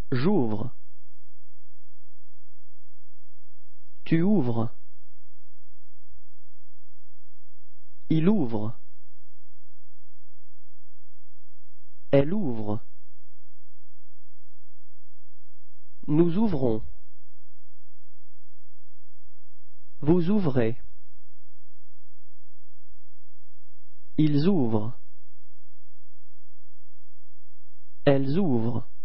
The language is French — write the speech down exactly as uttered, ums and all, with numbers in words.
J'ouvre. Tu ouvres. Il ouvre. Elle ouvre. Nous ouvrons. Vous ouvrez. Ils ouvrent. Elles ouvrent.